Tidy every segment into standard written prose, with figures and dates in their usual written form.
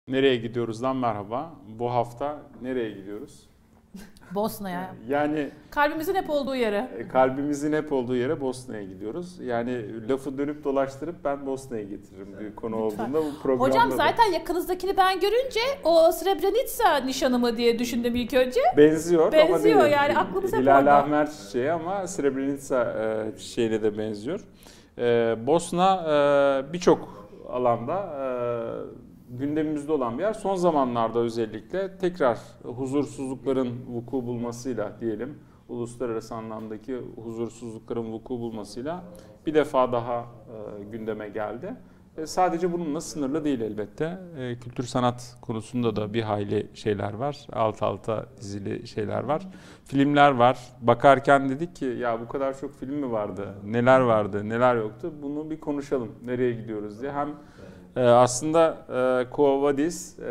Nereye gidiyoruzdan merhaba. Bu hafta nereye gidiyoruz? Bosna'ya. Yani kalbimizin hep olduğu yere. Kalbimizin hep olduğu yere Bosna'ya gidiyoruz. Yani lafı dönüp dolaştırıp ben Bosna'ya getiririm bir konu Lütfen. olduğunda bu programda. Hocam zaten yakınızdakini ben görünce o Srebrenica nişanı mı diye düşündüm ilk önce. Benziyor ama değil. Yani aklımız hep Hilal orada. Ahmer şey ama Srebrenica şeyle de benziyor. Bosna birçok alanda gündemimizde olan bir yer. Son zamanlarda özellikle tekrar huzursuzlukların vuku bulmasıyla diyelim, uluslararası anlamdaki huzursuzlukların vuku bulmasıyla bir defa daha gündeme geldi. Sadece bununla sınırlı değil elbette. Kültür sanat konusunda da bir hayli şeyler var. Alt alta dizili şeyler var. Filmler var. Bakarken dedik ki ya bu kadar çok film mi vardı? Neler vardı, neler yoktu? Bunu bir konuşalım. Nereye gidiyoruz diye. Hem aslında Quo Vadis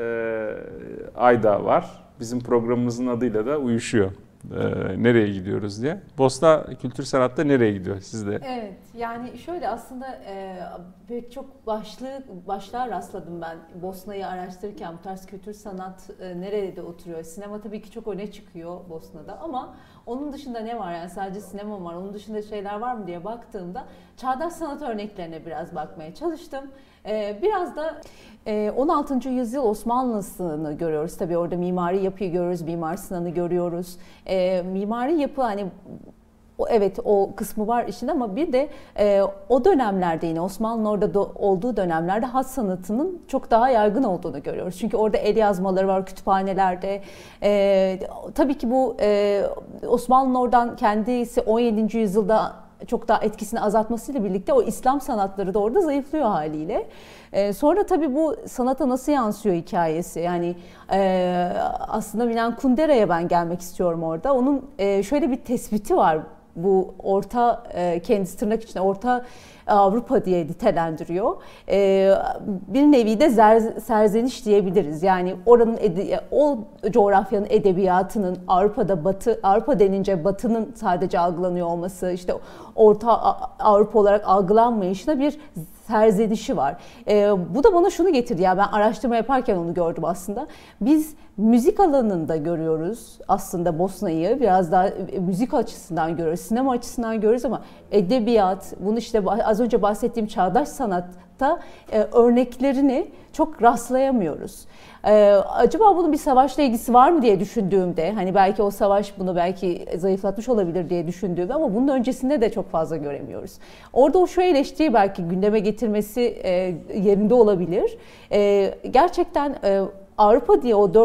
Ayda var. Bizim programımızın adıyla da uyuşuyor. Nereye gidiyoruz diye. Bosna kültür sanatta nereye gidiyor sizde? Evet, yani şöyle aslında pek çok başlığa rastladım ben Bosna'yı araştırırken. Bu tarz kültür sanat nerede oturuyor? Sinema tabii ki çok öne çıkıyor Bosna'da ama onun dışında ne var? Yani sadece sinema var. Onun dışında şeyler var mı diye baktığımda çağdaş sanat örneklerine biraz bakmaya çalıştım. Biraz da 16. yüzyıl Osmanlısını görüyoruz. Tabii orada mimari yapıyı görüyoruz, Mimar Sinan'ı görüyoruz. Mimari yapı hani evet o kısmı var işin ama bir de o dönemlerde yine Osmanlı'nın orada olduğu dönemlerde hat sanatının çok daha yaygın olduğunu görüyoruz. Çünkü orada el yazmaları var kütüphanelerde. Tabii ki bu Osmanlı'nın oradan kendisi 17. yüzyılda çok daha etkisini azaltmasıyla birlikte o İslam sanatları da orada zayıflıyor haliyle. Sonra tabii bu sanata nasıl yansıyor hikayesi? Yani aslında Milan Kundera'ya ben gelmek istiyorum orada. Onun şöyle bir tespiti var. Bu kendisi tırnak içinde Orta Avrupa diye nitelendiriyor. Bir nevi de serzeniş diyebiliriz. Yani oranın o coğrafyanın edebiyatının Avrupa denince Batı'nın sadece algılanıyor olması, işte Orta Avrupa olarak algılanmayışına bir serzenişi var. Bu da bana şunu getirdi. Ya ben araştırma yaparken onu gördüm aslında. Biz müzik alanında görüyoruz aslında Bosna'yı. Biraz daha müzik açısından görüyoruz, sinema açısından görüyoruz ama edebiyat, bunu işte az önce bahsettiğim çağdaş sanatta örneklerini çok rastlayamıyoruz. Acaba bunun bir savaşla ilgisi var mı diye düşündüğümde, hani belki o savaş bunu belki zayıflatmış olabilir diye düşündüğümde ama bunun öncesinde de çok fazla göremiyoruz. Orada o şu eleştiriyi belki gündeme getirmesi yerinde olabilir. Gerçekten Avrupa diye o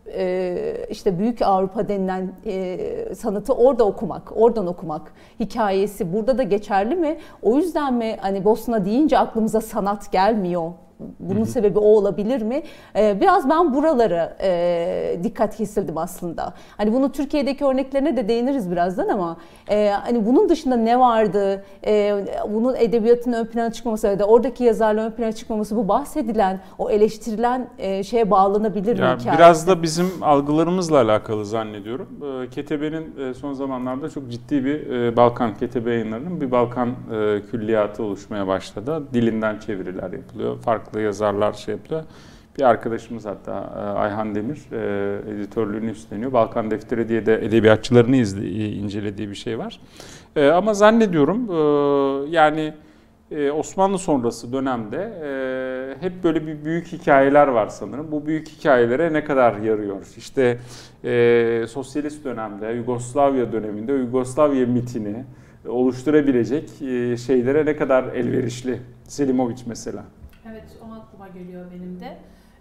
işte Büyük Avrupa denilen sanatı oradan okumak hikayesi burada da geçerli mi? O yüzden mi hani Bosna deyince aklımıza sanat gelmiyor? Bunun sebebi o olabilir mi? Biraz ben buralara dikkat kesildim aslında. Hani bunu Türkiye'deki örneklerine de değiniriz birazdan ama hani bunun dışında ne vardı? Bunun edebiyatın ön plana çıkmaması ya da oradaki yazarların ön plana çıkmaması bu bahsedilen, o eleştirilen şeye bağlanabilir mi hikayesi? Biraz da bizim algılarımızla alakalı zannediyorum. KTB'nin son zamanlarda çok ciddi bir Balkan, KTB yayınlarının bir Balkan külliyatı oluşmaya başladı. Dilinden çeviriler yapılıyor. Farklı yazarlar şey yapıyor. Bir arkadaşımız hatta Ayhan Demir editörlüğünü üstleniyor. Balkan Defteri diye de edebiyatçılarını incelediği bir şey var. Ama zannediyorum yani Osmanlı sonrası dönemde hep böyle bir büyük hikayeler var sanırım. Bu büyük hikayelere ne kadar yarıyor? İşte sosyalist dönemde, Yugoslavya döneminde Yugoslavya mitini oluşturabilecek şeylere ne kadar elverişli? Selimovic mesela. Evet, o aklıma geliyor benim de.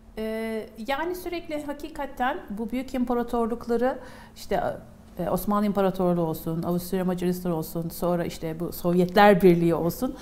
Yani sürekli hakikaten bu büyük imparatorlukları işte Osmanlı İmparatorluğu olsun, Avusturya Macaristan olsun, sonra işte bu Sovyetler Birliği olsun.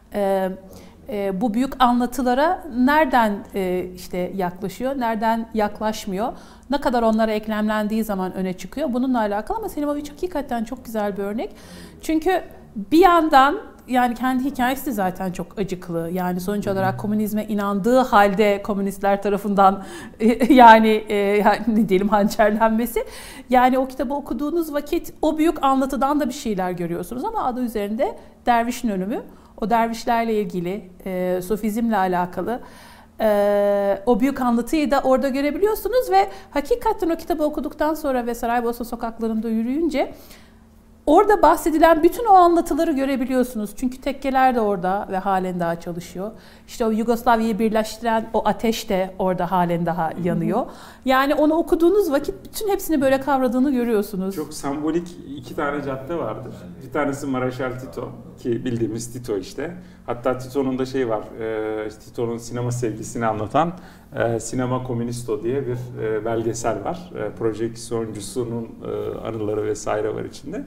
Bu büyük anlatılara nereden işte yaklaşıyor, nereden yaklaşmıyor, ne kadar onlara eklemlendiği zaman öne çıkıyor. Bununla alakalı ama Selimovic hakikaten çok güzel bir örnek. Çünkü bir yandan yani kendi hikayesi de zaten çok acıklı. Yani sonuç olarak komünizme inandığı halde komünistler tarafından yani ne diyelim hançerlenmesi. Yani o kitabı okuduğunuz vakit o büyük anlatıdan da bir şeyler görüyorsunuz ama adı üzerinde dervişin ölümü. O dervişlerle ilgili, sofizmle alakalı O büyük anlatıyı da orada görebiliyorsunuz ve hakikaten o kitabı okuduktan sonra ve Saraybosna sokaklarında yürüyünce orada bahsedilen bütün o anlatıları görebiliyorsunuz. Çünkü tekkeler de orada ve halen daha çalışıyor. İşte o Yugoslavya'yı birleştiren o ateş de orada halen daha yanıyor. Yani onu okuduğunuz vakit bütün hepsini böyle kavradığını görüyorsunuz. Çok sembolik 2 tane cadde vardır. Bir tanesi Marshal Tito ki bildiğimiz Tito işte. Hatta Tito'nun da şey var, Tito'nun sinema sevgisini anlatan Sinema Komünisto diye bir belgesel var. Projeksiyoncusunun anıları vesaire var içinde.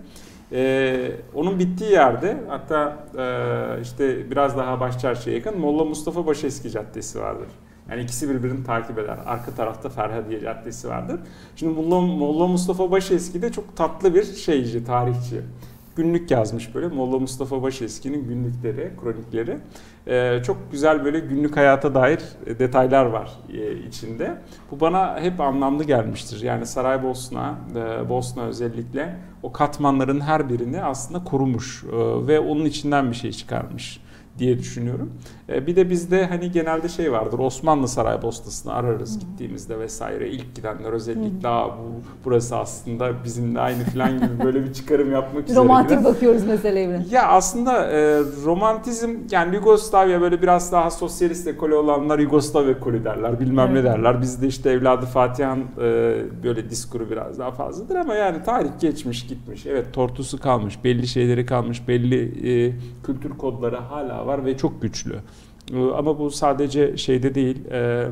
Onun bittiği yerde hatta işte biraz daha Başçarşı'ya yakın Molla Mustafa Başeski Caddesi vardır. Yani ikisi birbirini takip eder. Arka tarafta Ferhadiye Caddesi vardır. Şimdi Molla Mustafa Başeski de çok tatlı bir şeyci, tarihçi. Günlük yazmış böyle. Molla Mustafa Başeski'nin günlükleri, kronikleri. Çok güzel böyle günlük hayata dair detaylar var içinde. Bu bana hep anlamlı gelmiştir. Yani Saraybosna, Bosna özellikle o katmanların her birini aslında korumuş ve onun içinden bir şey çıkarmış diye düşünüyorum. Bir de bizde hani genelde şey vardır, Osmanlı Saraybosna'sını ararız gittiğimizde vesaire. İlk gidenler özellikle burası aslında bizimle aynı falan gibi böyle bir çıkarım yapmak üzere. Romantik bakıyoruz meseleye. Ya aslında romantizm, yani Yugoslavya böyle biraz daha sosyalist ekolü olanlar Yugoslav ekolü derler, bilmem ne derler. Bizde işte Evladı Fatiha'nın böyle diskuru biraz daha fazladır ama yani tarih geçmiş gitmiş. Evet, tortusu kalmış, belli şeyleri kalmış, belli kültür kodları hala var ve çok güçlü. Ama bu sadece şeyde değil,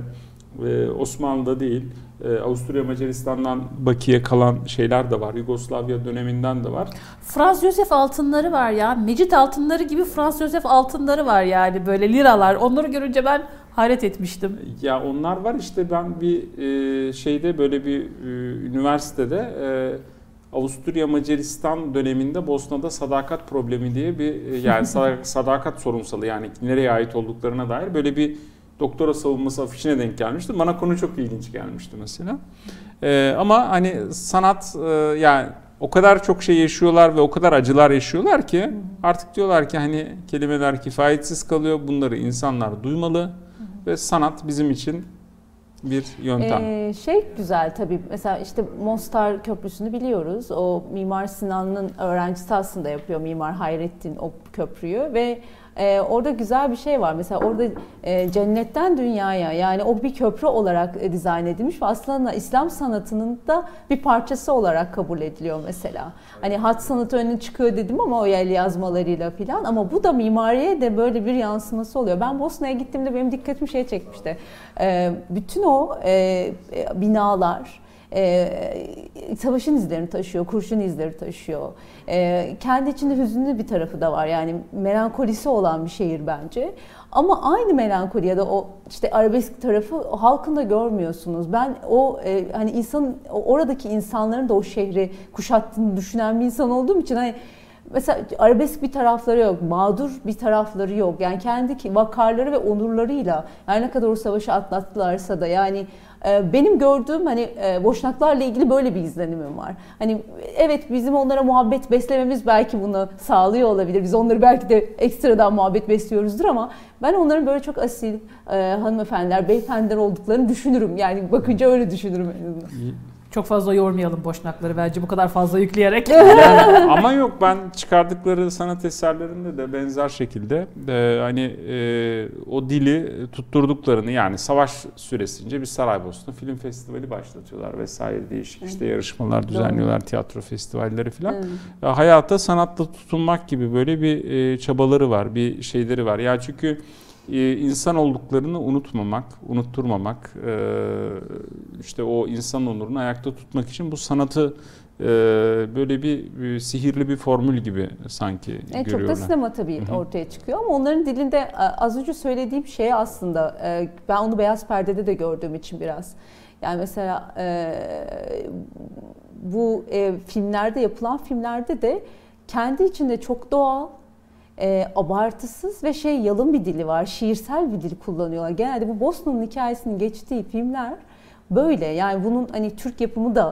Osmanlı'da değil, Avusturya Macaristan'dan bakiye kalan şeyler de var. Yugoslavya döneminden de var. Franz Josef altınları var ya. Mecit altınları gibi Franz Josef altınları var yani, böyle liralar. Onları görünce ben hayret etmiştim. Ya onlar var işte, ben bir şeyde böyle bir üniversitede Avusturya Macaristan döneminde Bosna'da sadakat problemi diye bir yani sadakat sorunsalı, yani nereye ait olduklarına dair böyle bir doktora savunması afişine denk gelmişti. Bana konu çok ilginç gelmişti mesela. Ama hani sanat yani o kadar çok şey yaşıyorlar ve o kadar acılar yaşıyorlar ki artık diyorlar ki hani kelimeler kifayetsiz kalıyor. Bunları insanlar duymalı ve sanat bizim için bir yöntem. Şey güzel tabii, mesela işte Mostar Köprüsü'nü biliyoruz. O Mimar Sinan'ın öğrencisi aslında yapıyor, Mimar Hayrettin, o köprüyü ve orada güzel bir şey var. Mesela orada cennetten dünyaya, yani o bir köprü olarak dizayn edilmiş ve aslında İslam sanatının da bir parçası olarak kabul ediliyor mesela. Hani hat sanatı önüne çıkıyor dedim ama o el yazmalarıyla falan, ama bu da mimariye de böyle bir yansıması oluyor. Ben Bosna'ya gittiğimde benim dikkatimi şey çekmişti. Bütün o binalar savaşın izlerini taşıyor, kurşun izleri taşıyor. Kendi içinde hüzünlü bir tarafı da var, yani melankolisi olan bir şehir bence. Ama aynı melankoli ya da o işte arabesk tarafı halkın da görmüyorsunuz. Ben o hani oradaki insanların da o şehri kuşattığını düşünen bir insan olduğum için hani mesela arabesk bir tarafları yok, mağdur bir tarafları yok. Yani kendi vakarları ve onurlarıyla, her ne kadar o savaşı atlattılarsa da, yani benim gördüğüm hani Boşnaklarla ilgili böyle bir izlenimim var. Hani evet, bizim onlara muhabbet beslememiz belki bunu sağlıyor olabilir. Biz onları belki de ekstradan muhabbet besliyoruzdur ama ben onların böyle çok asil hanımefendiler, beyefendiler olduklarını düşünürüm. Yani bakınca öyle düşünürüm en azından. Çok fazla yormayalım Boşnakları bence bu kadar fazla yükleyerek. Yani, ama yok, ben çıkardıkları sanat eserlerinde de benzer şekilde hani o dili tutturduklarını, yani savaş süresince bir Saraybosna Film Festivali başlatıyorlar vesaire, değişik işte yarışmalar düzenliyorlar, tiyatro festivalleri falan. Hayata sanatla tutunmak gibi böyle bir çabaları var, bir şeyleri var. Yani çünkü insan olduklarını unutmamak, unutturmamak, işte o insan onurunu ayakta tutmak için bu sanatı böyle bir sihirli bir formül gibi sanki görüyorlar. Çok da sinema tabii ortaya çıkıyor ama onların dilinde az önce söylediğim şey aslında ben onu Beyaz Perde'de de gördüğüm için biraz. Yani mesela bu filmlerde, yapılan filmlerde de kendi içinde çok doğal, abartısız ve yalın bir dili var. Şiirsel bir dil kullanıyorlar. Genelde bu Bosna'nın hikayesinin geçtiği filmler böyle. Yani bunun hani Türk yapımı da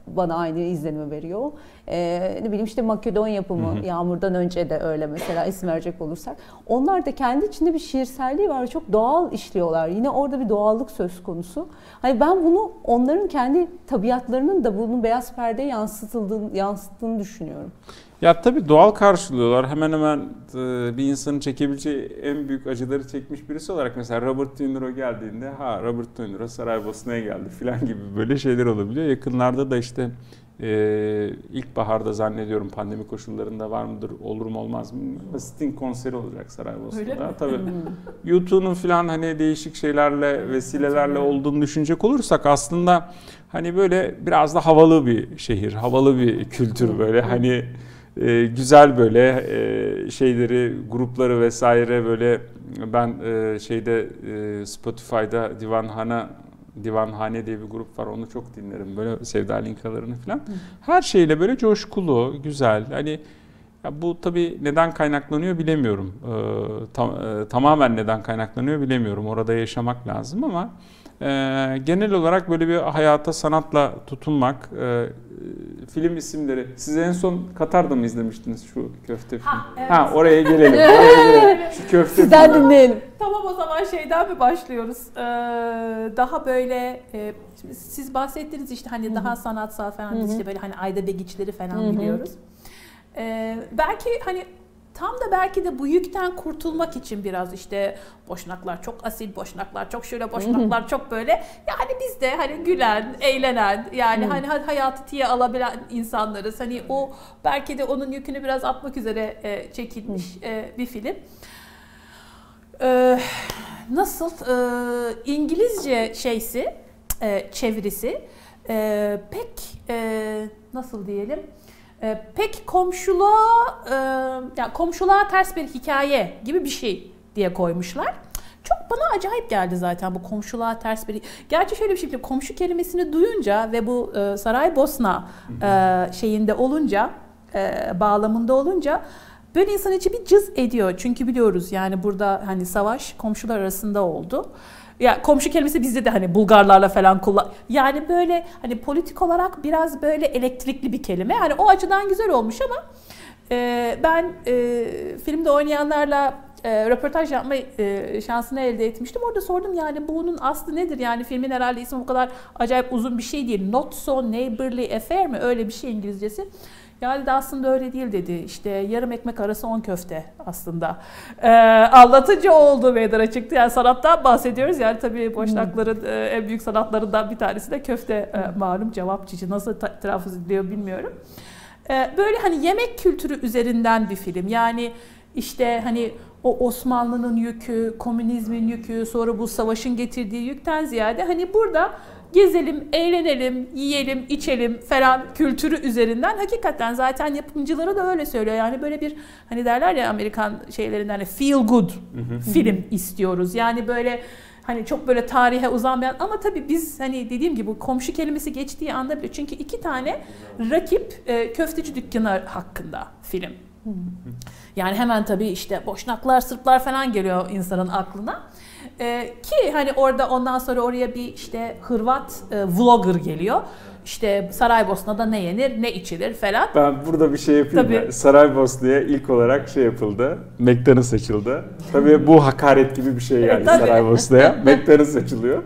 bana aynı izlenimi veriyor. Ne bileyim işte Makedonya yapımı Yağmur'dan önce de öyle mesela isim verecek olursak. Onlar da kendi içinde bir şiirselliği var. Çok doğal işliyorlar. Yine orada bir doğallık söz konusu. Hani ben bunu onların kendi tabiatlarının da bunun beyaz perdeye yansıttığını düşünüyorum. Ya tabii doğal karşılıyorlar. Hemen hemen bir insanın çekebileceği en büyük acıları çekmiş birisi olarak mesela Robert De Niro geldiğinde Robert De Niro Saraybosna'ya geldi falan gibi böyle şeyler olabiliyor. Yakınlarda da işte ilkbaharda zannediyorum pandemi koşullarında var mıdır, olur mu olmaz mı? Sting konseri olacak Saraybosna'da. Tabii YouTube'un falan hani değişik şeylerle, vesilelerle olduğunu düşünecek olursak aslında hani böyle biraz da havalı bir şehir, havalı bir kültür böyle hani güzel böyle şeyleri, grupları vesaire böyle ben Spotify'da Divanhane diye bir grup var. Onu çok dinlerim. Böyle Sevda Linkalarını falan. Her şeyle böyle coşkulu, güzel. Hani ya bu tabii neden kaynaklanıyor bilemiyorum. Tamamen neden kaynaklanıyor bilemiyorum. Orada yaşamak lazım ama genel olarak böyle bir hayata sanatla tutunmak, film isimleri. Siz en son Katar'da mı izlemiştiniz şu köfte filmi? Evet. Oraya gelelim. Oraya gelelim. Şu köfte Sizden dinleyelim. Tamam, o zaman şeyden mi başlıyoruz? Daha böyle siz bahsettiniz işte hani daha sanatsal falan, işte böyle hani Ayda Begiçleri falan biliyoruz. Belki hani tam da belki de bu yükten kurtulmak için biraz işte Boşnaklar çok asil, Boşnaklar çok şöyle, Boşnaklar çok böyle. Yani biz de hani gülen, eğlenen, yani hani hayatı tiye alabilen insanlarız. Hani o belki de onun yükünü biraz atmak üzere çekilmiş bir film. Nasıl İngilizce çevirisi pek nasıl diyelim? Pek komşuluğa ters bir hikaye gibi bir şey diye koymuşlar. Çok bana acayip geldi zaten bu komşuluğa ters bir... Gerçi şöyle bir şey, komşu kelimesini duyunca ve bu Saraybosna şeyinde olunca, bağlamında olunca böyle insan içi bir cız ediyor. Çünkü biliyoruz yani burada hani savaş komşular arasında oldu. Ya komşu kelimesi bizde de hani Bulgarlarla falan yani böyle hani politik olarak biraz böyle elektrikli bir kelime. Hani o açıdan güzel olmuş ama ben filmde oynayanlarla röportaj yapma şansını elde etmiştim. Orada sordum yani bunun aslı nedir? Yani filmin herhalde ismi bu kadar acayip uzun bir şey değil. Not so neighborly affair mi? Öyle bir şey İngilizcesi. Yani de aslında öyle değil dedi. İşte yarım ekmek arası 10 köfte aslında. Anlatınca oldu meydana çıktı. Yani sanattan bahsediyoruz. Yani tabii Boşnakların en büyük sanatlarından bir tanesi de köfte malum, cevap cici. Nasıl telaffuz ediliyor bilmiyorum. Böyle hani yemek kültürü üzerinden bir film. Yani işte hani o Osmanlı'nın yükü, komünizmin yükü, sonra bu savaşın getirdiği yükten ziyade hani burada gezelim, eğlenelim, yiyelim, içelim falan kültürü üzerinden hakikaten zaten yapımcıları da öyle söylüyor. Yani böyle bir hani derler ya Amerikan şeylerinden hani feel good film istiyoruz. Yani böyle hani çok böyle tarihe uzanmayan ama tabii biz hani dediğim gibi bu komşu kelimesi geçtiği anda bile çünkü 2 tane rakip köfteci dükkanı hakkında film. Yani hemen tabii işte Boşnaklar, Sırplar falan geliyor insanın aklına. Ki hani orada ondan sonra oraya bir işte Hırvat vlogger geliyor. İşte Saraybosna'da ne yenir, ne içilir falan. Ben burada bir şey yapayım. Tabii. Saraybosna'ya ilk olarak şey yapıldı. McDonald's açıldı. Tabii bu hakaret gibi bir şey yani Saraybosna'ya. McDonald's açılıyor.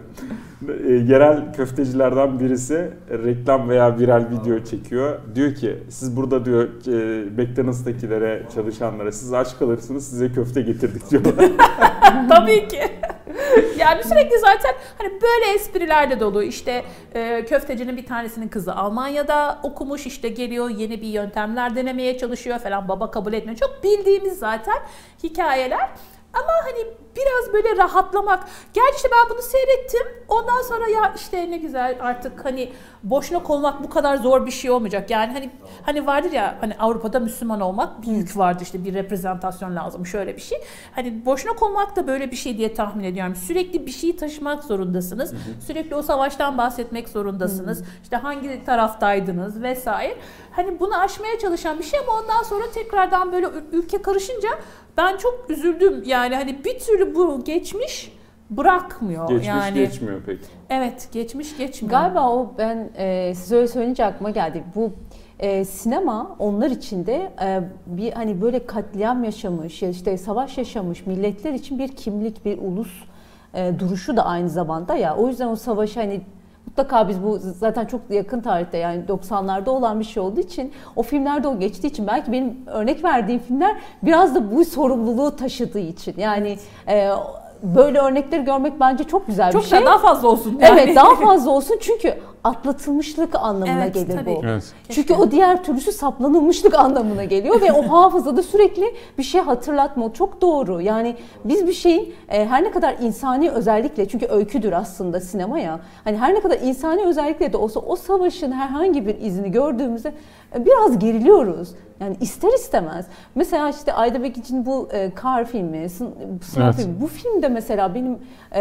Yerel köftecilerden birisi reklam veya viral video çekiyor. Diyor ki siz burada diyor McDonald's'takilere, çalışanlara siz aç kalırsınız size köfte getirdik diyorlar. Tabii ki. Yani sürekli zaten hani böyle esprilerle dolu. İşte köftecinin bir tanesinin kızı Almanya'da okumuş, işte geliyor yeni bir yöntemler denemeye çalışıyor falan, baba kabul etmiyor. Çok bildiğimiz zaten hikayeler. Ama hani biraz böyle rahatlamak. Gerçi işte ben bunu seyrettim. Ondan sonra ya işte ne güzel artık hani Boşnak olmak bu kadar zor bir şey olmayacak. Yani hani vardır ya hani Avrupa'da Müslüman olmak bir yük vardı, işte bir reprezentasyon lazım, şöyle bir şey. Hani Boşnak olmak da böyle bir şey diye tahmin ediyorum. Sürekli bir şeyi taşımak zorundasınız. Sürekli o savaştan bahsetmek zorundasınız. İşte hangi taraftaydınız vesaire. Hani bunu aşmaya çalışan bir şey ama ondan sonra tekrardan böyle ülke karışınca ben çok üzüldüm. Yani hani bir türlü bu geçmiş bırakmıyor. Geçmiş yani geçmiyor pek. Evet, geçmiş geçmiyor. Galiba o ben size öyle söyleyince aklıma geldi. Bu sinema onlar için de bir hani böyle katliam yaşamış, işte savaş yaşamış milletler için bir kimlik, bir ulus duruşu da aynı zamanda ya. O yüzden o savaşı hani mutlaka biz bu zaten çok yakın tarihte yani 90'larda olan bir şey olduğu için o filmlerde o geçtiği için belki benim örnek verdiğim filmler biraz da bu sorumluluğu taşıdığı için yani böyle örnekleri görmek bence çok güzel çok bir şey. Çok daha fazla olsun yani. Evet, daha fazla olsun çünkü atlatılmışlık anlamına evet, gelir tabii. bu. Evet. Çünkü o diğer türlüsü saplanılmışlık anlamına geliyor ve o hafızada sürekli bir şey hatırlatma. Çok doğru. Yani biz bir şeyin her ne kadar insani özellikle çünkü öyküdür aslında sinema ya. Hani her ne kadar insani özellikle de olsa o savaşın herhangi bir izini gördüğümüzde biraz geriliyoruz. Yani ister istemez. Mesela işte Ayda Bekici'nin bu Kar filmi, Sınav Evet. filmi. Bu filmde mesela benim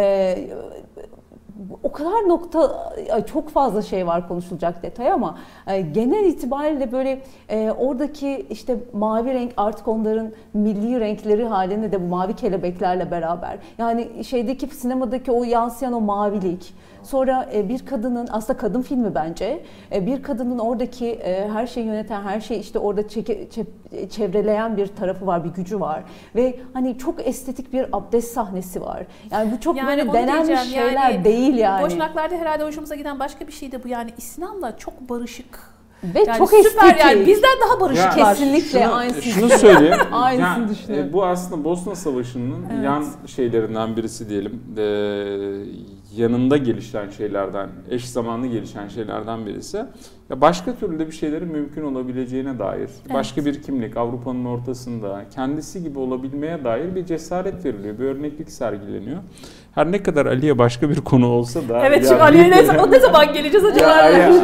o kadar çok fazla şey var konuşulacak detay ama genel itibariyle böyle oradaki işte mavi renk artık onların milli renkleri halinde de bu mavi kelebeklerle beraber. Yani şeydeki sinemadaki o yansıyan o mavilik. Sonra bir kadının aslında kadın filmi bence bir kadının oradaki her şeyi yöneten her şeyi işte orada çevreleyen bir tarafı var, bir gücü var ve hani çok estetik bir abdest sahnesi var. Yani bu çok yani böyle denenmiş şeyler yani, değil yani. Boşnaklarda herhalde hoşumuza giden başka bir şey de bu yani İslam'la çok barışık. Ve yani çok süper estetik. yani bizden daha barışıklar. Kesinlikle aynısını Şunu söyleyeyim. Aynısını düşünüyorum. Bu aslında Bosna Savaşı'nın Evet. yan şeylerinden birisi diyelim. Yanında gelişen şeylerden, eş zamanlı gelişen şeylerden birisi. Ya başka türlü de bir şeylerin mümkün olabileceğine dair, başka bir kimlik Avrupa'nın ortasında kendisi gibi olabilmeye dair bir cesaret veriliyor, bir örneklik sergileniyor. Her ne kadar Ali'ye başka bir konu olsa da... Evet şimdi Ali'ye ne zaman geleceğiz acaba?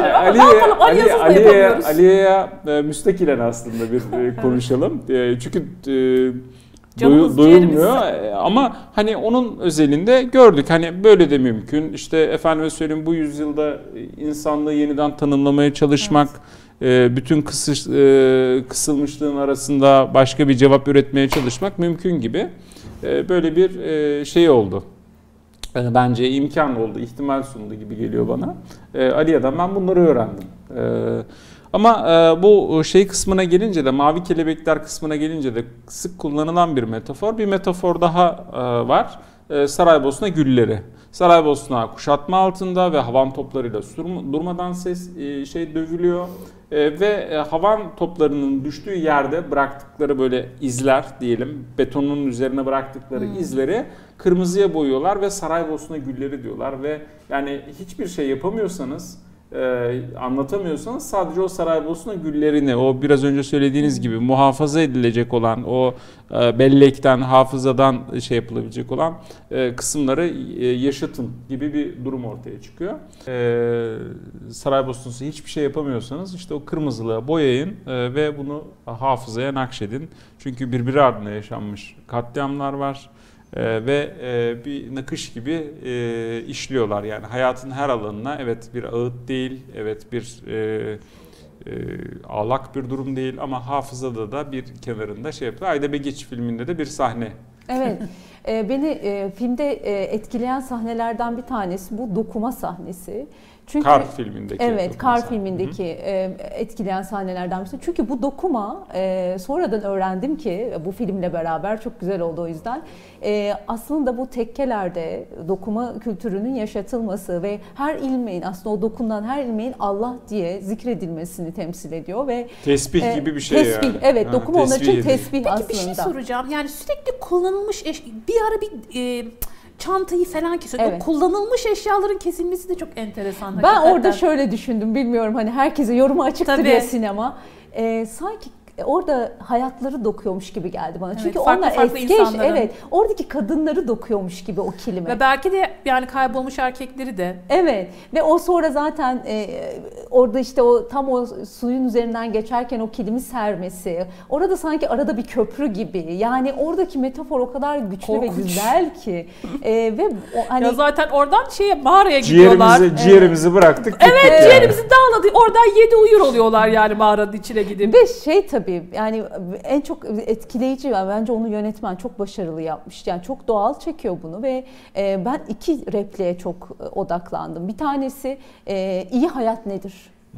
Aliye'ye müstakilen aslında bir konuşalım. Çünkü Canımız, duyulmuyor ama hani onun özelinde gördük. Hani böyle de mümkün. İşte efendime söyleyeyim bu yüzyılda insanlığı yeniden tanımlamaya çalışmak, bütün kısılmışlığın arasında başka bir cevap üretmeye çalışmak mümkün gibi. Böyle bir şey oldu. Bence imkan oldu, ihtimal sundu gibi geliyor bana. Aliye'den ben bunları öğrendim. Ama bu şey kısmına gelince de, mavi kelebekler kısmına gelince de sık kullanılan bir metafor. Bir metafor daha var. Saraybosna gülleri. Saraybosna kuşatma altında ve havan toplarıyla durmadan dövülüyor. Ve havan toplarının düştüğü yerde bıraktıkları böyle izler diyelim, betonun üzerine bıraktıkları izleri kırmızıya boyuyorlar ve Saraybosna gülleri diyorlar ve yani hiçbir şey yapamıyorsanız, anlatamıyorsanız sadece o Saraybosna güllerini, o biraz önce söylediğiniz gibi muhafaza edilecek olan, o bellekten, hafızadan şey yapılabilecek olan kısımları yaşatın gibi bir durum ortaya çıkıyor. Saraybosna'sı hiçbir şey yapamıyorsanız işte o kırmızılığa boyayın ve bunu hafızaya nakşedin. Çünkü birbiri ardına yaşanmış katliamlar var. Ve bir nakış gibi işliyorlar yani hayatın her alanına. Evet bir ağıt değil, evet bir ağlak bir durum değil ama hafızada da bir kenarında şey yapıyor. Ayda Begiç filminde de bir sahne. Evet. Beni filmde etkileyen sahnelerden bir tanesi bu dokuma sahnesi. Çünkü Kar filmindeki. Evet, Kar filmindeki etkileyen sahnelerden birisi. Çünkü bu dokuma sonradan öğrendim ki bu filmle beraber çok güzel oldu o yüzden. Aslında bu tekkelerde dokuma kültürünün yaşatılması ve her ilmeğin aslında o dokunan her ilmeğin Allah diye zikredilmesini temsil ediyor ve tesbih gibi bir şey tesbih, yani. Evet, dokuma onlar için tesbih Peki aslında. Peki bir şey soracağım. Yani sürekli kullanılmış bir ara bir çantayı falan kesiyor. Evet. O kullanılmış eşyaların kesilmesi de çok enteresan. Ben hakikaten. orada şöyle düşündüm, bilmiyorum hani herkese yoruma açıktır Tabii. ya sinema. Sanki orada hayatları dokuyormuş gibi geldi bana. Evet, Çünkü farklı onlar farklı eski insanların. evet, oradaki kadınları dokuyormuş gibi o kilime. Ve belki de yani kaybolmuş erkekleri de. Evet ve o sonra zaten orada işte o tam o suyun üzerinden geçerken o kilimi sermesi. Orada sanki arada bir köprü gibi. Yani oradaki metafor o kadar güçlü Korkunç. ve güzel ki. Ve hani Ya zaten oradan mağaraya gidiyorlar. Ciğerimizi bıraktık. Evet, gittik ciğerimizi dağladı. Oradan 7 uyur oluyorlar yani mağaranın içine gidip. ve şey tabii tabii. Yani en çok etkileyici bence onu yönetmen çok başarılı yapmış. Yani çok doğal çekiyor bunu ve ben 2 repliğe çok odaklandım. Bir tanesi iyi hayat nedir?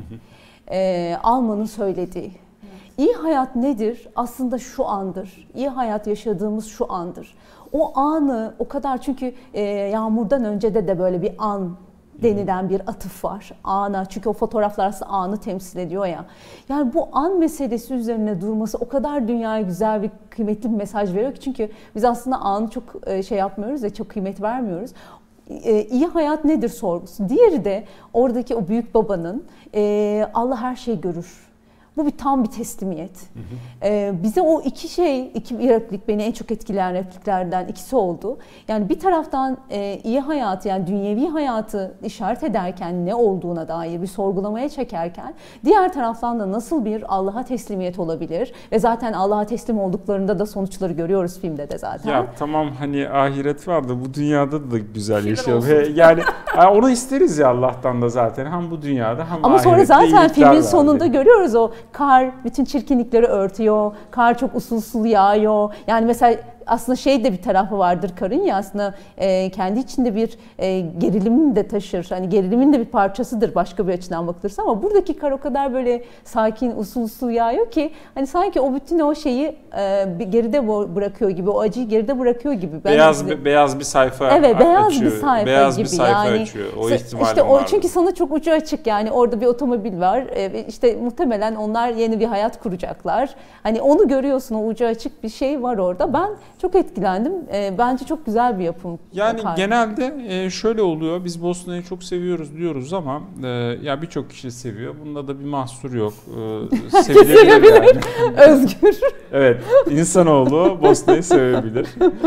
Alman'ın söylediği. İyi hayat nedir? Aslında şu andır. İyi hayat yaşadığımız şu andır. O anı o kadar, çünkü Yağmur'dan önce de böyle bir an denilen bir atıf var ana, çünkü o fotoğraflar aslında anı temsil ediyor ya. Yani bu an meselesi üzerine durması o kadar dünyaya güzel bir, kıymetli bir mesaj veriyor ki, çünkü biz aslında anı çok şey yapmıyoruz ya, çok kıymet vermiyoruz. İyi hayat nedir sorgusu. Diğeri de oradaki o büyük babanın Allah her şeyi görür. Bu tam bir teslimiyet. Bize o iki replik beni en çok etkileyen repliklerden ikisi oldu. Yani bir taraftan iyi hayatı, yani dünyevi hayatı işaret ederken ne olduğuna dair bir sorgulamaya çekerken, diğer taraftan da nasıl bir Allah'a teslimiyet olabilir ve zaten Allah'a teslim olduklarında da sonuçları görüyoruz filmde de zaten. Ya tamam, hani ahiret var da bu dünyada da güzel yaşayalım. Yani onu isteriz ya Allah'tan da zaten, hem bu dünyada hem ama sonra ahirette zaten filmin verdi. sonunda görüyoruz, o kar bütün çirkinlikleri örtüyor. Kar çok usul yağıyor. Yani mesela aslında şey de bir tarafı vardır karın ya, aslında kendi içinde bir gerilimin de taşır. Hani gerilimin de bir parçasıdır başka bir açıdan bakılırsa, ama buradaki kar o kadar böyle sakin, usul yağıyor ki hani sanki o bütün o şeyi geride bırakıyor gibi, o acıyı geride bırakıyor gibi. Beyaz bir sayfa evet, beyaz açıyor. Bir sayfa beyaz gibi bir sayfa yani, açıyor. O ihtimalim işte var. Çünkü sana çok ucu açık, yani orada bir otomobil var. İşte muhtemelen onlar yeni bir hayat kuracaklar. Hani onu görüyorsun, o ucu açık bir şey var orada. Ben çok etkilendim. Bence çok güzel bir yapım. Yani genelde şöyle oluyor. Biz Bosna'yı çok seviyoruz diyoruz ama ya birçok kişi seviyor. Bunda da bir mahsur yok. Sevilebilir yani. Özgür. Evet. İnsanoğlu Bosna'yı sevebilir.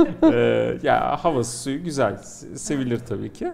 Ya havası, suyu güzel. Sevilir tabii ki.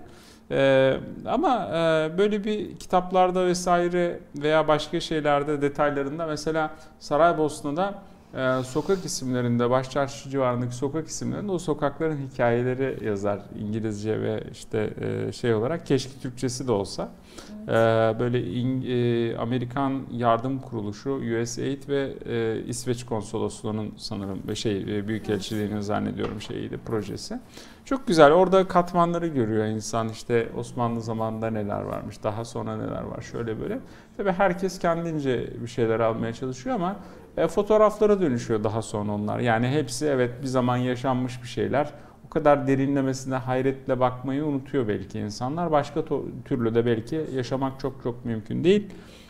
Ama böyle bir kitaplarda vesaire veya başka şeylerde detaylarında, mesela Saraybosna'da sokak isimlerinde, Başçarşı civarındaki sokak isimlerinde o sokakların hikayeleri yazar İngilizce ve işte şey olarak, keşke Türkçesi de olsa. Böyle Amerikan Yardım Kuruluşu, USAID ve İsveç Konsolosluğu'nun sanırım Büyükelçiliği'nin zannediyorum projesi. Çok güzel. Orada katmanları görüyor insan. İşte Osmanlı zamanında neler varmış, daha sonra neler var, şöyle böyle. Tabii herkes kendince bir şeyler almaya çalışıyor ama fotoğraflara dönüşüyor daha sonra onlar. Yani hepsi evet bir zaman yaşanmış bir şeyler. O kadar derinlemesine hayretle bakmayı unutuyor belki insanlar. Başka türlü de belki yaşamak çok çok mümkün değil.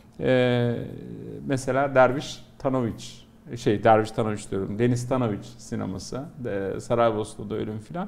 Mesela Derviş Tanović diyorum. Deniz Tanović sineması. Saraybosna'da ölüm filan.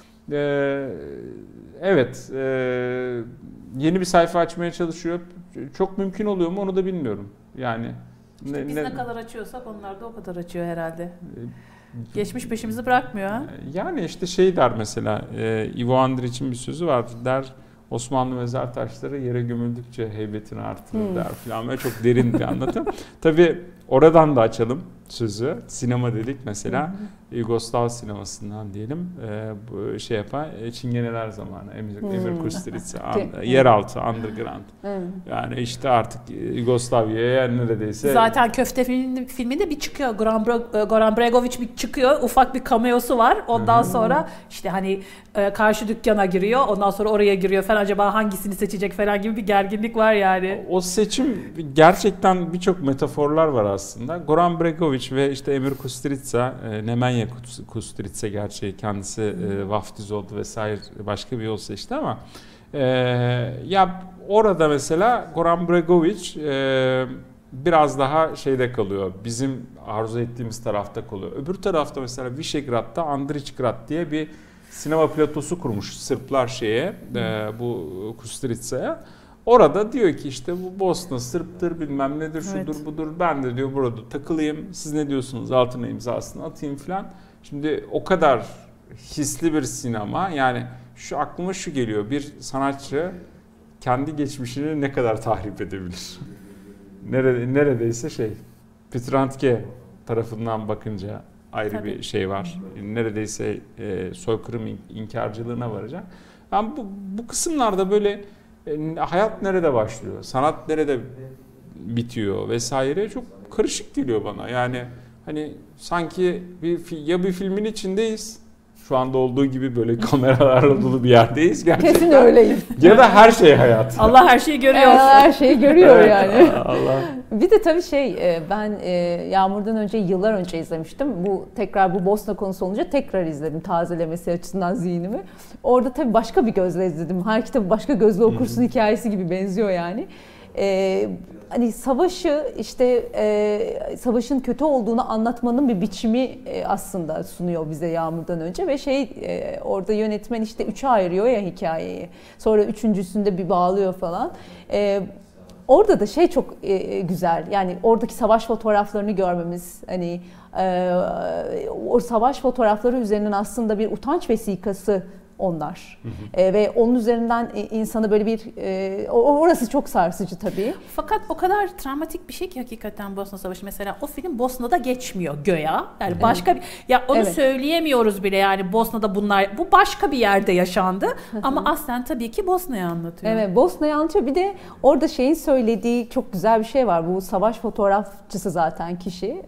Evet, yeni bir sayfa açmaya çalışıyor. Çok mümkün oluyor mu onu da bilmiyorum. Yani İşte biz ne kadar açıyorsak onlar da o kadar açıyor herhalde. Geçmiş peşimizi bırakmıyor ha. Yani işte der mesela, Ivo Andrić'in bir sözü vardır, der Osmanlı mezar taşları yere gömüldükçe heybetini artırır der falan. Böyle çok derin bir anlatım. Tabii oradan da açalım sözü. Sinema dedik mesela. Yugoslav sinemasından diyelim. Bu Çingeneler zamanı. Emir Kusturica, yeraltı, underground. Yani işte artık Yugoslavya'ya neredeyse. Zaten Köfte filminde bir çıkıyor. Goran Bregović bir çıkıyor. Ufak bir cameo'su var. Ondan sonra işte hani karşı dükkana giriyor. Ondan sonra oraya giriyor falan. Acaba hangisini seçecek falan gibi bir gerginlik var yani. O seçim gerçekten birçok metaforlar var aslında. Goran Bregović ve işte Emir Kusturica, Nemanja Kusturica gerçi kendisi vaftiz oldu vesaire, başka bir yol seçti ama ya orada mesela Goran Bregović biraz daha şeyde kalıyor. Bizim arzu ettiğimiz tarafta kalıyor. Öbür tarafta mesela Višegrad'da Andrićgrad diye bir sinema platosu kurmuş Sırplar bu Kusturica'ya. Orada diyor ki işte bu Bosna Sırp'tır, bilmem nedir, şudur budur. Ben de diyor burada takılayım. Siz ne diyorsunuz? Altına imzasını atayım falan. Şimdi o kadar hisli bir sinema. Yani aklıma şu geliyor. Bir sanatçı kendi geçmişini ne kadar tahrip edebilir? Neredeyse Peter Handke tarafından bakınca ayrı bir şey var. Neredeyse soykırım inkarcılığına varacak. Ben bu kısımlarda böyle hayat nerede başlıyor, sanat nerede bitiyor vesaire çok karışık geliyor bana. Yani hani sanki bir filmin içindeyiz. Şu anda olduğu gibi böyle kameralarla dolu bir yerdeyiz gerçekten. Kesin öyleyiz. Ya da her şey hayat. Allah her şeyi görüyor. Her şeyi görüyor Evet, yani. Allah. Bir de tabii ben Yağmur'dan önce yıllar önce izlemiştim. Bu Bosna konusu olunca tekrar izledim tazelemesi açısından zihnimi. Orada tabii başka bir gözle izledim. Her kitabı başka gözle okursun hikayesi gibi benziyor yani. Hani savaşı savaşın kötü olduğunu anlatmanın bir biçimi aslında sunuyor bize Yağmur'dan önce ve orada yönetmen işte 3'e ayırıyor ya hikayeyi. Sonra üçüncüsünde bir bağlıyor falan. Orada da çok güzel. Yani oradaki savaş fotoğraflarını görmemiz, hani o savaş fotoğrafları üzerinden aslında bir utanç vesikası onlar. Ve onun üzerinden insanı böyle orası çok sarsıcı tabii. Fakat o kadar travmatik bir şey ki hakikaten Bosna Savaşı. Mesela o film Bosna'da geçmiyor göya. Yani başka bir, ya onu söyleyemiyoruz bile yani Bosna'da bu başka bir yerde yaşandı. Ama aslen tabii ki Bosna'yı anlatıyor. Evet, Bosna'yı anlatıyor. Bir de orada söylediği çok güzel bir şey var. Bu savaş fotoğrafçısı zaten kişi.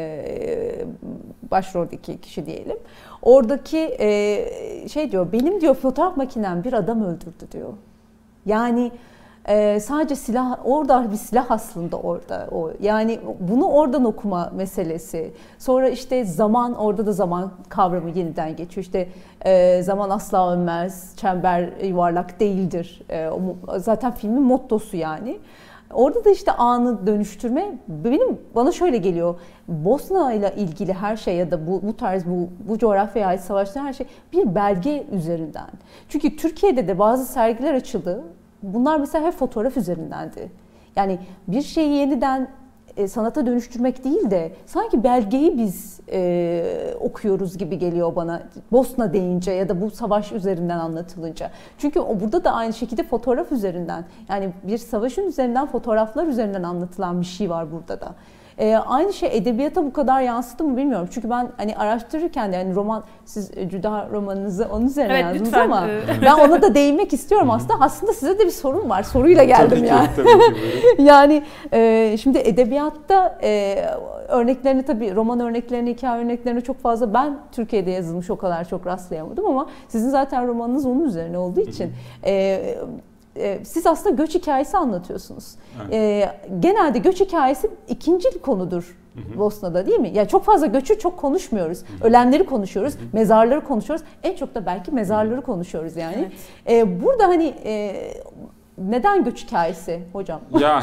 Başroldeki kişi diyelim. Oradaki diyor, benim diyor fotoğraf makinem bir adam öldürdü diyor. Yani sadece silah, orada bir silah aslında orada. Yani bunu oradan okuma meselesi. Sonra orada da zaman kavramı yeniden geçiyor. Zaman asla ölmez, çember yuvarlak değildir. Zaten filmin mottosu yani. Orada da anı dönüştürme bana şöyle geliyor. Bosna ile ilgili her şey ya da bu tarz bu coğrafyaya ait savaşlar her şey bir belge üzerinden. Çünkü Türkiye'de de bazı sergiler açıldı. Bunlar mesela hep fotoğraf üzerindendi. Yani bir şeyi yeniden sanata dönüştürmek değil de sanki belgeyi biz okuyoruz gibi geliyor bana Bosna deyince ya da bu savaş üzerinden anlatılınca. Çünkü burada da aynı şekilde fotoğraf üzerinden, yani bir savaşın üzerinden, fotoğraflar üzerinden anlatılan bir şey var burada da. Aynı şey edebiyata bu kadar yansıdı mı bilmiyorum. Çünkü ben araştırırken de roman, siz Cüda romanınızı onun üzerine yazdınız lütfen, ama ben ona da değinmek istiyorum aslında. Aslında size de bir sorum var. Soruyla geldim yani. Tabii ki. Yani şimdi edebiyatta örneklerini tabii roman örneklerini, hikaye örneklerini çok fazla ben Türkiye'de yazılmış o kadar çok rastlayamadım ama sizin zaten romanınız onun üzerine olduğu için siz aslında göç hikayesi anlatıyorsunuz. Evet. Genelde göç hikayesi ikincil konudur Bosna'da, değil mi? Yani çok fazla göçü çok konuşmuyoruz. Ölenleri konuşuyoruz, mezarları konuşuyoruz. En çok da belki mezarları konuşuyoruz yani. Evet. Burada neden göç hikayesi hocam? Ya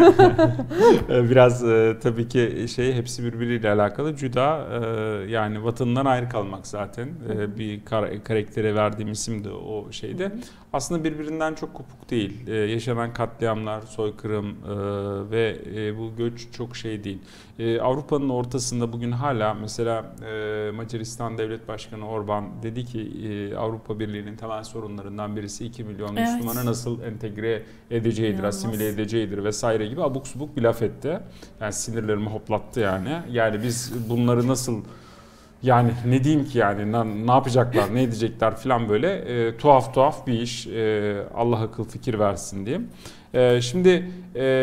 biraz tabii ki hepsi birbiriyle alakalı. Cüda yani vatanından ayrı kalmak zaten. Bir karaktere verdiğim isim de o şeyde. Aslında birbirinden çok kopuk değil. Yaşanan katliamlar, soykırım ve bu göç çok değil. Avrupa'nın ortasında bugün hala mesela Macaristan Devlet Başkanı Orban dedi ki Avrupa Birliği'nin temel sorunlarından birisi 2 milyon Müslümanı nasıl entegre edeceğidir, asimile edeceğidir vesaire gibi abuk subuk bir laf etti. Yani sinirlerimi hoplattı yani. Yani biz bunları nasıl, yani ne diyeyim ki yani ne yapacaklar, ne edecekler falan böyle tuhaf bir iş. Allah akıl fikir versin diyeyim. Şimdi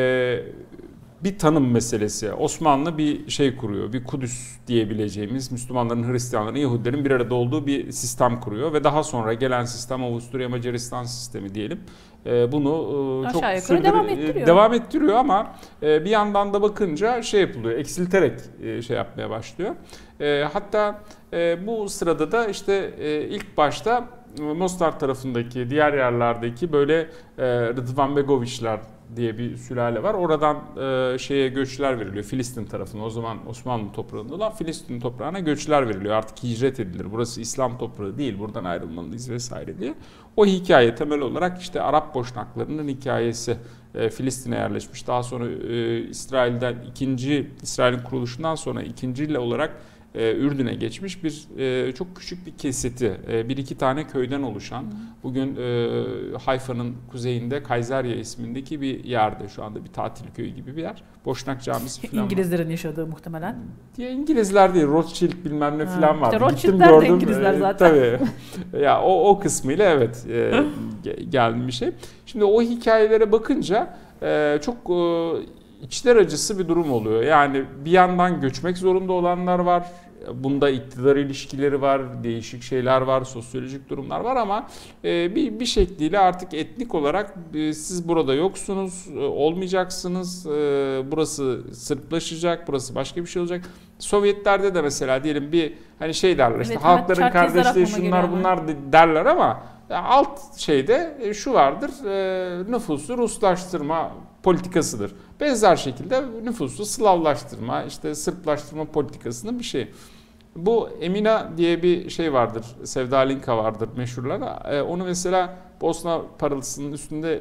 bir tanım meselesi. Osmanlı bir kuruyor. Bir Kudüs diyebileceğimiz Müslümanların, Hristiyanların, Yahudilerin bir arada olduğu bir sistem kuruyor. Ve daha sonra gelen sistem Avusturya Macaristan sistemi diyelim. Bunu çok devam ettiriyor ama bir yandan da bakınca yapılıyor. Eksilterek yapmaya başlıyor. Hatta bu sırada da ilk başta Mostar tarafındaki diğer yerlerdeki böyle Rıdvan Begoviçler diye bir sülale var. Oradan göçler veriliyor. Filistin tarafına, o zaman Osmanlı toprağında olan Filistin toprağına göçler veriliyor. Artık hicret edilir. Burası İslam toprağı değil. Buradan ayrılmalıyız vesaire diye. O hikaye temel olarak Arap Boşnaklarının hikayesi. Filistin'e yerleşmiş. Daha sonra İsrail'in kuruluşundan sonra ikinciyle olarak Ürdün'e geçmiş çok küçük bir kesiti, bir iki tane köyden oluşan, bugün Hayfa'nın kuzeyinde Kayseriye ismindeki bir yerde, şu anda bir tatil köyü gibi bir yer. Boşnak Camisi falan İngilizlerin var. Yaşadığı muhtemelen. Diye İngilizler değil, Rothschild bilmem ne falan var. Rothschild'ler de İngilizler zaten. Tabii. Ya o kısmıyla geldi bir şey. Şimdi o hikayelere bakınca çok içler acısı bir durum oluyor. Yani bir yandan göçmek zorunda olanlar var. Bunda iktidar ilişkileri var, değişik şeyler var, sosyolojik durumlar var ama bir şekliyle artık etnik olarak siz burada yoksunuz, olmayacaksınız, burası Sırplaşacak, burası başka bir şey olacak. Sovyetlerde de mesela diyelim bir hani şey derler işte Evet, halkların kardeşliği şunlar bunlar derler ama alt şeyde şu vardır, nüfusu Ruslaştırma politikasıdır. Benzer şekilde nüfusu Slavlaştırma, işte Sırplaştırma politikasının bir şey. Bu Emina diye bir şey vardır, Sevda Linka vardır meşhurlar. Onu mesela Bosna parıltısının üstünde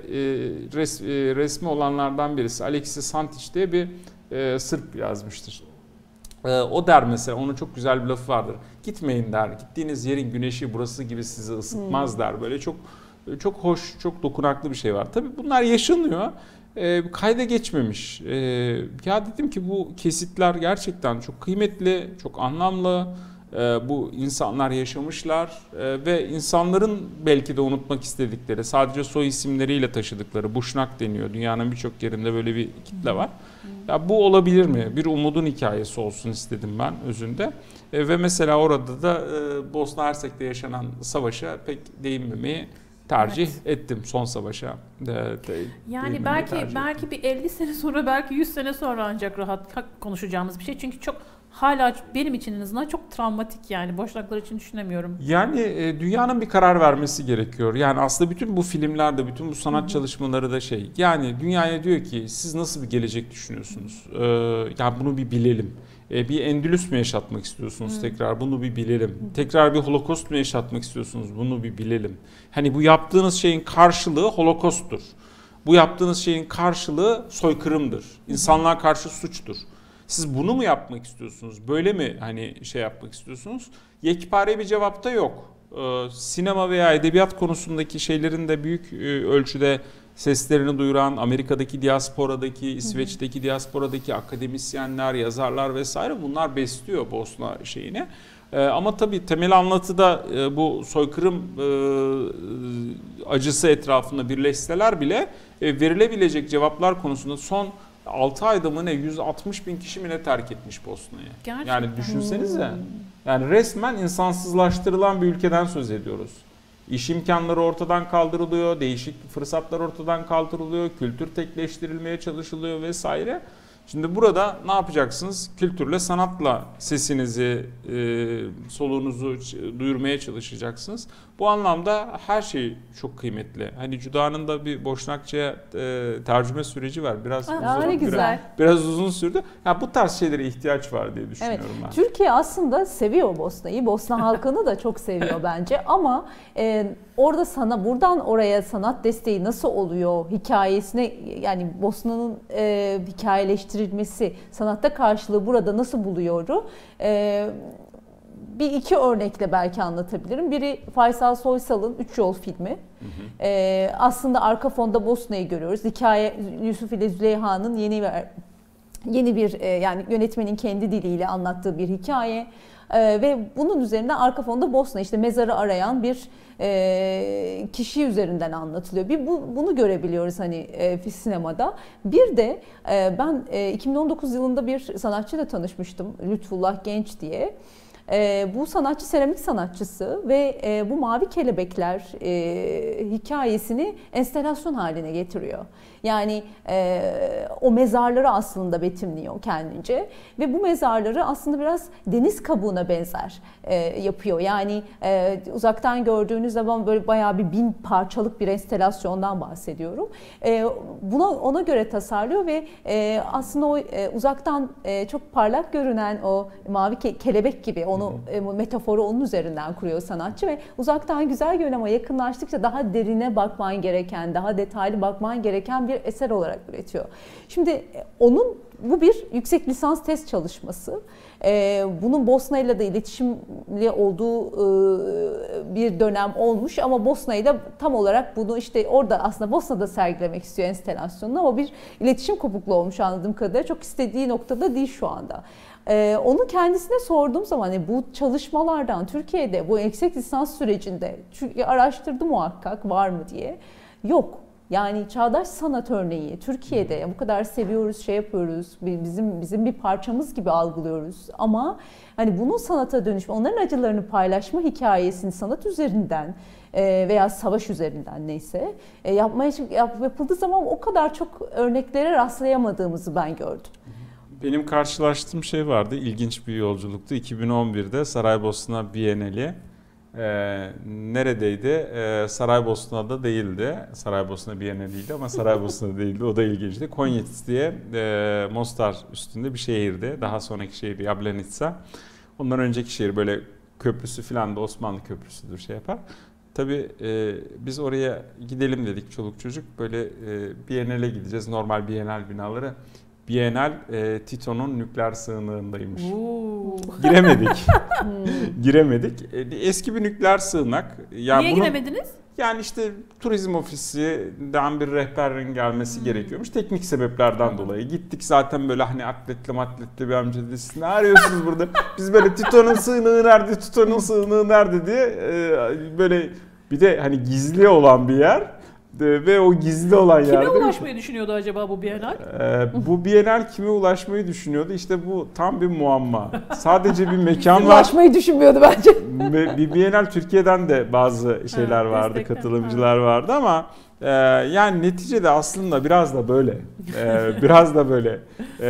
resmi olanlardan birisi. Alexis Santić diye bir Sırp yazmıştır. O der mesela, onun çok güzel bir lafı vardır. Gitmeyin der, gittiğiniz yerin güneşi burası gibi sizi ısıtmaz der. Böyle çok hoş, çok dokunaklı bir şey var. Tabii bunlar yaşanıyor. Kayda geçmemiş. Ya dedim ki bu kesitler gerçekten çok kıymetli, çok anlamlı. Bu insanlar yaşamışlar ve insanların belki de unutmak istedikleri, sadece soy isimleriyle taşıdıkları, Boşnak deniyor. Dünyanın birçok yerinde böyle bir kitle var. Ya bu olabilir mi? Bir umudun hikayesi olsun istedim ben özünde. Ve mesela orada da Bosna Hersek'te yaşanan savaşa pek değinmemeyi tercih ettim, son savaşa. Yani belki bir 50 sene sonra, belki 100 sene sonra ancak rahat konuşacağımız bir şey. Çünkü çok hala benim için en azından çok travmatik, yani Boşnaklar için düşünemiyorum. Yani dünyanın bir karar vermesi gerekiyor. Yani aslında bütün bu filmlerde, bütün bu sanat çalışmaları da şey. Yani dünyaya diyor ki siz nasıl bir gelecek düşünüyorsunuz? Yani bunu bir bilelim. Bir Endülüs mü yaşatmak istiyorsunuz tekrar? Bunu bir bilelim. Tekrar bir Holocaust mu yaşatmak istiyorsunuz? Bunu bir bilelim. Hani bu yaptığınız şeyin karşılığı Holocaust'tur. Bu yaptığınız şeyin karşılığı soykırımdır. İnsanlığa karşı suçtur. Siz bunu mu yapmak istiyorsunuz? Böyle mi hani şey yapmak istiyorsunuz? Yekpare bir cevap da yok. Sinema veya edebiyat konusundaki şeylerin de büyük ölçüde seslerini duyuran Amerika'daki diasporadaki, İsveç'teki diasporadaki akademisyenler, yazarlar vesaire bunlar besliyor Bosna şeyini. Ama tabii temel anlatıda bu soykırım acısı etrafında birleşseler bile verilebilecek cevaplar konusunda son 6 ayda mı ne 160 bin kişi mi ne terk etmiş Bosna'yı. Gerçekten. Yani düşünsenize. Yani resmen insansızlaştırılan bir ülkeden söz ediyoruz. İş imkanları ortadan kaldırılıyor, değişik fırsatlar ortadan kaldırılıyor, kültür tekleştirilmeye çalışılıyor vesaire. Şimdi burada ne yapacaksınız? Kültürle, sanatla sesinizi, soluğunuzu duyurmaya çalışacaksınız. Bu anlamda her şey çok kıymetli. Hani Cuda'nın da bir Boşnakça'ya tercüme süreci var. Biraz uzun sürdü. Ya bu tarz şeylere ihtiyaç var diye düşünüyorum ben. Türkiye aslında seviyor Bosna'yı. Bosna halkını da çok seviyor bence. Ama orada buradan oraya sanat desteği nasıl oluyor hikayesine, yani Bosna'nın hikayeleştirilmesi, sanatta karşılığı burada nasıl buluyoru? Bir iki örnekle belki anlatabilirim. Biri Faysal Soysal'ın Üç Yol filmi. Aslında arka fonda Bosna'yı görüyoruz. Hikaye Yusuf ile Züleyha'nın yeni bir yani yönetmenin kendi diliyle anlattığı bir hikaye. Ve bunun üzerinden arka fonda Bosna, işte mezarı arayan bir kişi üzerinden anlatılıyor. Bunu görebiliyoruz hani sinemada. Bir de ben 2019 yılında bir sanatçıyla tanışmıştım, Lütfullah Genç diye. Bu sanatçı seramik sanatçısı ve bu mavi kelebekler hikayesini enstelasyon haline getiriyor. Yani o mezarları aslında betimliyor kendince ve bu mezarları aslında biraz deniz kabuğuna benzer yapıyor. Yani uzaktan gördüğünüz zaman böyle bayağı bir 1000 parçalık bir enstelasyondan bahsediyorum. Ona göre tasarlıyor ve aslında o uzaktan çok parlak görünen o mavi kelebek gibi metaforu onun üzerinden kuruyor sanatçı ve uzaktan güzel görünüyor ama yakınlaştıkça daha derine bakman gereken, daha detaylı bakman gereken bir eser olarak üretiyor. Şimdi bu bir yüksek lisans test çalışması. Bunun Bosna ile de iletişimli olduğu bir dönem olmuş ama Bosna ile tam olarak bunu işte orada aslında Bosna'da sergilemek istiyor enstelasyonunu ama bir iletişim kopukluğu olmuş anladığım kadarıyla. Çok istediği noktada değil şu anda. Onu kendisine sorduğum zaman bu çalışmalardan Türkiye'de bu yüksek lisans sürecinde, çünkü araştırdı muhakkak var mı diye, yok. Yani çağdaş sanat örneği Türkiye'de bu kadar seviyoruz, şey yapıyoruz, bizim bir parçamız gibi algılıyoruz ama hani bunun sanata dönüşme, onların acılarını paylaşma hikayesini sanat üzerinden veya savaş üzerinden neyse yapıldığı zaman o kadar çok örneklere rastlayamadığımızı ben gördüm. Benim karşılaştığım şey vardı, ilginç bir yolculuktu. 2011'de Saraybosna Bienali. Neredeydi? Saraybosna'da değildi. Saraybosna Bienaliydi ama Saraybosna'da değildi. O da ilginçti. Konyic diye Mostar üstünde bir şehirdi. Daha sonraki şehir Yablanica. Ondan önceki şehir böyle köprüsü falan da Osmanlı köprüsüdür şey yapar. Tabii biz oraya gidelim dedik çoluk çocuk. Böyle Bienal'e gideceğiz. Normal Bienal binaları. Bienal Tito'nun nükleer sığınağındaymış. Giremedik. Giremedik. Eski bir nükleer sığınak. Yani niye giremediniz? Yani işte turizm ofisinden bir rehberin gelmesi gerekiyormuş. Teknik sebeplerden dolayı. Gittik zaten böyle hani atletli bir amca dedi. Siz ne arıyorsunuz burada? Biz böyle Tito'nun sığınağı nerede, Tito'nun sığınağı nerede diye böyle bir de hani gizli olan bir yer. Ve o gizli olan yerde... Kime ulaşmayı düşünüyordu acaba bu Bienal? Bu Bienal kime ulaşmayı düşünüyordu? İşte bu tam bir muamma. Sadece bir mekan var. Ulaşmayı düşünmüyordu bence. Bir Bienal Türkiye'den de bazı şeyler vardı, katılımcılar vardı ama yani neticede aslında biraz da böyle. Biraz da böyle.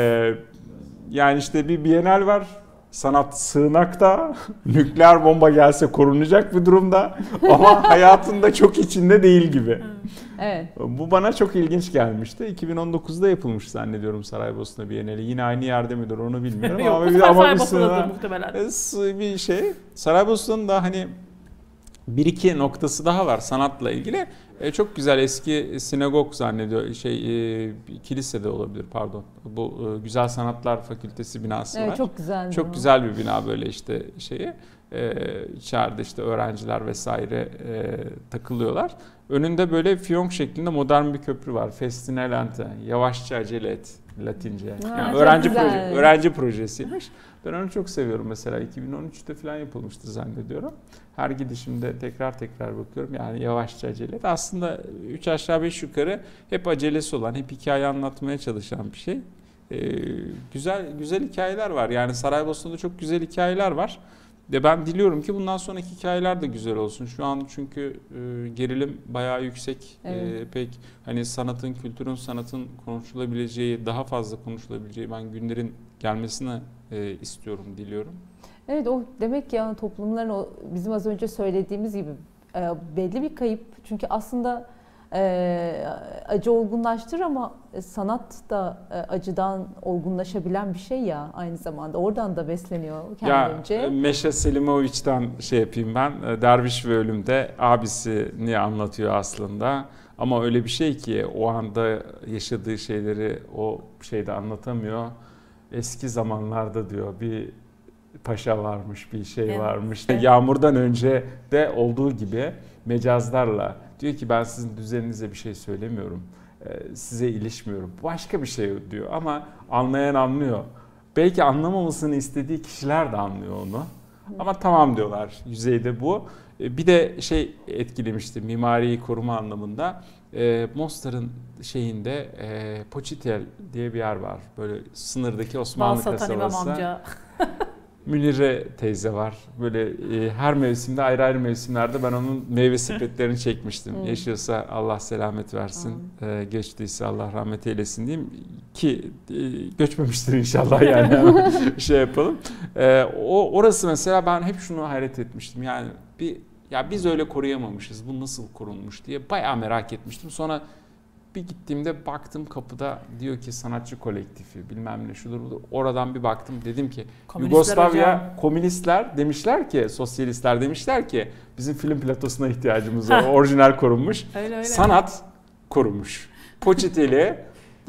Yani işte bir Bienal var. Sanat sığınakta, nükleer bomba gelse korunacak bir durumda ama hayatında çok içinde değil gibi. Evet. Bu bana çok ilginç gelmişti. 2019'da yapılmış zannediyorum Saraybosna Bienali. Yine aynı yerde midir onu bilmiyorum. Yok, ama bir sığınak muhtemelen. Bir şey. Saraybosna'nın da hani bir iki noktası daha var sanatla ilgili. Çok güzel eski sinagog zannediyor kilisede olabilir pardon. Bu Güzel Sanatlar Fakültesi binası var. Çok güzel. Çok güzel bir bina böyle işte şeyi. İçeride işte öğrenciler vesaire takılıyorlar. Önünde böyle fiyonk şeklinde modern bir köprü var. Festine lente. Yavaşça acele et. Latince. Yani öğrenci projesiymiş. Ben onu çok seviyorum mesela. 2013'te falan yapılmıştı zannediyorum. Her gidişimde tekrar bakıyorum. Yani yavaşça acele et. Aslında 3 aşağı 5 yukarı hep acelesi olan, hep hikaye anlatmaya çalışan bir şey. Güzel hikayeler var. Yani Saraybosna'da çok güzel hikayeler var. Ve ben diliyorum ki bundan sonraki hikayeler de güzel olsun. Şu an çünkü gerilim bayağı yüksek. Evet. Pek hani sanatın konuşulabileceği, daha fazla konuşulabileceği ben günlerin gelmesini istiyorum, diliyorum. Evet, o demek ki yani toplumların o bizim az önce söylediğimiz gibi belli bir kayıp. Çünkü aslında acı olgunlaştırır ama sanat da acıdan olgunlaşabilen bir şey ya aynı zamanda. Oradan da besleniyor kendince. Ya Meşe Selimoviç'ten şey yapayım ben. Derviş ve Ölüm'de abisini anlatıyor aslında. Ama öyle bir şey ki o anda yaşadığı şeyleri o şeyde anlatamıyor. Eski zamanlarda diyor bir paşa varmış, bir şey varmış. Evet. Yağmurdan önce de olduğu gibi mecazlarla diyor ki ben sizin düzeninize bir şey söylemiyorum. Size ilişmiyorum. Başka bir şey diyor ama anlayan anlıyor. Belki anlamamasını istediği kişiler de anlıyor onu. Ama tamam diyorlar yüzeyde bu. Bir de şey etkilemişti mimariyi koruma anlamında. Mostar'ın şeyinde Poçitel diye bir yer var. Böyle sınırdaki Osmanlı kasabası. Münire teyze var. Böyle her mevsimde ayrı mevsimlerde ben onun meyve sepetlerini çekmiştim. Yaşıyorsa Allah selamet versin. Geçtiyse Allah rahmet eylesin diyeyim. Ki göçmemiştir inşallah yani. Şey yapalım. Orası mesela ben hep şunu hayret etmiştim. Yani biz öyle koruyamamışız. Bu nasıl korunmuş diye bayağı merak etmiştim. Sonra bir gittiğimde baktım kapıda diyor ki sanatçı kolektifi bilmem ne şudur budur. Oradan bir baktım dedim ki Yugoslavya komünistler demişler ki sosyalistler demişler ki bizim film platosuna ihtiyacımız var. Orijinal korunmuş. Öyle. Sanat korunmuş. Poçiteli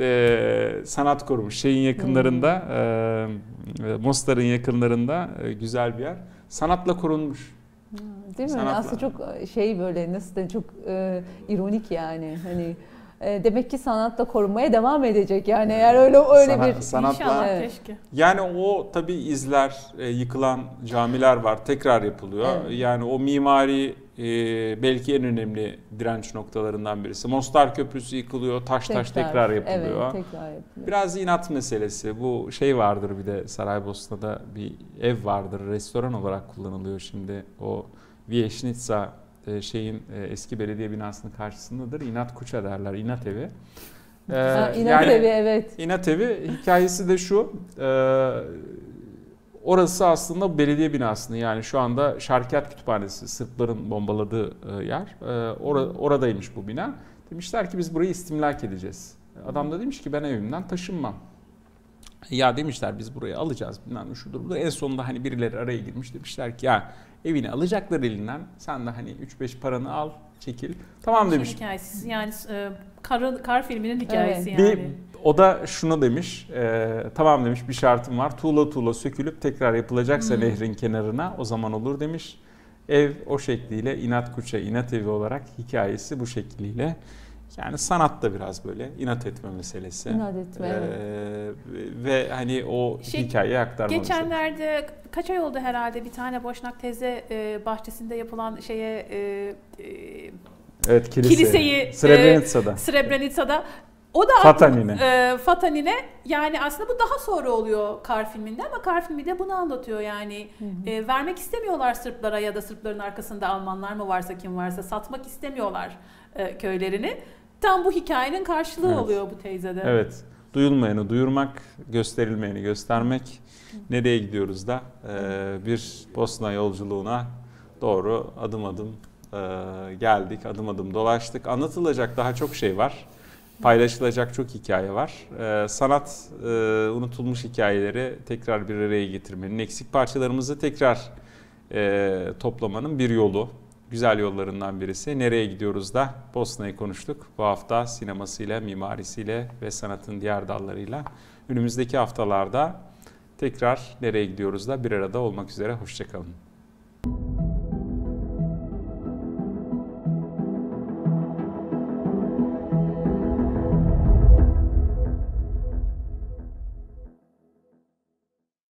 sanat korunmuş. Şeyin yakınlarında Mostar'ın yakınlarında güzel bir yer. Sanatla korunmuş. Değil mi? Sanatla. Aslında çok böyle nasıl da çok ironik yani. Hani demek ki sanatla korunmaya devam edecek yani eğer öyle bir sanatla İnşallah, keşke. Yani o tabii izler, yıkılan camiler var, tekrar yapılıyor. Evet. Yani o mimari belki en önemli direnç noktalarından birisi. Mostar Köprüsü yıkılıyor, taş tekrar yapılıyor. Evet, tekrar yapılıyor. Biraz inat meselesi. Bu şey vardır, bir de Saraybosna'da bir ev vardır. Restoran olarak kullanılıyor şimdi. O Vijećnica eski belediye binasının karşısındadır. İnat Kuća derler, inat evi. İnat evi, evet. İnat evi hikayesi de şu. Orası aslında belediye binasını, yani şu anda Şarkiyat Kütüphanesi, Sırpların bombaladığı yer. Oradaymış bu bina. Demişler ki biz burayı istimlak edeceğiz. Adam da demiş ki ben evimden taşınmam. Ya demişler biz burayı alacağız. Bilmem şudur budur. En sonunda hani birileri araya girmiş, demişler ki ya evini alacaklar elinden. Sen de hani 3-5 paranı al, çekil. Tamam demiş. Hikayesi yani kar filminin hikayesi Evet. yani. O da şunu demiş, tamam demiş, bir şartım var. Tuğla sökülüp tekrar yapılacaksa nehrin kenarına o zaman olur demiş. Ev o şekliyle inat kuça, inat evi olarak hikayesi bu şekliyle. Yani sanat da biraz böyle inat etme meselesi. İnat etme, Ve hani o hikayeyi aktarma meselesi. Geçenlerde kaç ay oldu herhalde bir tane Boşnak teyze bahçesinde yapılan evet, kiliseyi Srebrenica'da. O da Fatanine. Yani aslında bu daha sonra oluyor Kar filminde, ama Kar filmi de bunu anlatıyor yani. Vermek istemiyorlar Sırplara ya da Sırpların arkasında Almanlar mı varsa kim varsa satmak istemiyorlar köylerini. Tam bu hikayenin karşılığı oluyor bu teyzede. Evet. Duyulmayanı duyurmak, gösterilmeyeni göstermek. Nereye gidiyoruz da bir Bosna yolculuğuna doğru adım adım geldik, adım adım dolaştık. Anlatılacak daha çok şey var. Paylaşılacak çok hikaye var. Sanat unutulmuş hikayeleri tekrar bir araya getirmenin, eksik parçalarımızı tekrar toplamanın bir yolu. Güzel yollarından birisi. Nereye gidiyoruz da Bosna'yı konuştuk. Bu hafta sinemasıyla, mimarisiyle ve sanatın diğer dallarıyla. Önümüzdeki haftalarda tekrar nereye gidiyoruz da bir arada olmak üzere. Hoşça kalın.